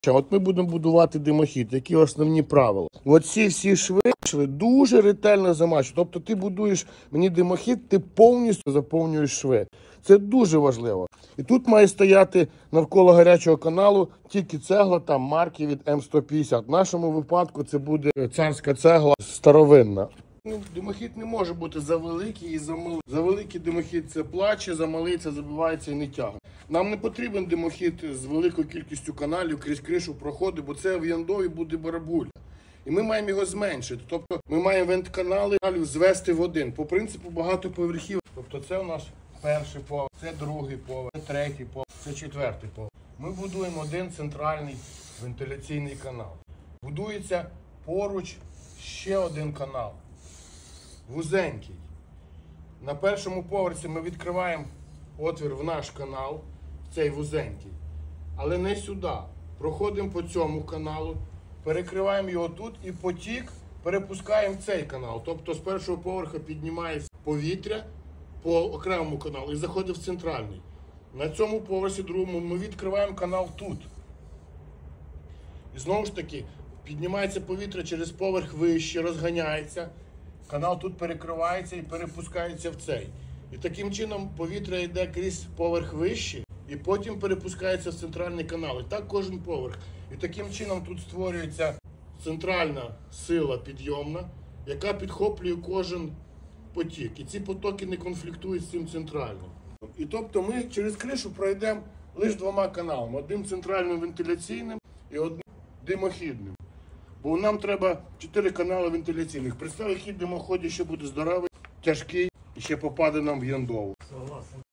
От ми будемо будувати димохід. Які основні правила? Оці всі шви дуже ретельно замачують. Тобто ти будуєш мені димохід, ти повністю заповнюєш шви. Це дуже важливо. І тут має стояти навколо гарячого каналу тільки цегла там марки від М150. В нашому випадку це буде царська цегла старовинна. Димохід не може бути завеликий і замалий. Завеликий димохід це плаче, замалий це забивається і не тягне. Нам не потрібен димохід з великою кількістю каналів крізь кришу проходить, бо це в яндові буде барабуля. І ми маємо його зменшити. Тобто ми маємо вент-канали звести в один. По принципу багатоповерхів. Тобто це у нас перший поверх, це другий поверх, це третій поверх, це четвертий поверх. Ми будуємо один центральний вентиляційний канал. Будується поруч ще один канал. Вузенький. На першому поверсі ми відкриваємо отвір в наш канал, цей вузенький. Але не сюди. Проходимо по цьому каналу, перекриваємо його тут і потік перепускаємо в цей канал. Тобто з першого поверха піднімається повітря по окремому каналу і заходить в центральний. На цьому поверсі другому ми відкриваємо канал тут. І знову ж таки, піднімається повітря через поверх вище, розганяється. Канал тут перекривається і перепускається в цей. І таким чином повітря йде крізь поверх вище і потім перепускається в центральний канал. І так кожен поверх. І таким чином тут створюється центральна сила підйомна, яка підхоплює кожен потік. І ці потоки не конфліктують з цим центральним. І тобто ми через кришу пройдемо лише двома каналами. Одним центральним вентиляційним і одним димохідним. Бо нам треба 4 канали вентиляційних. Представ, який димоході ще буде здоровий, тяжкий і ще попаде нам в яндову.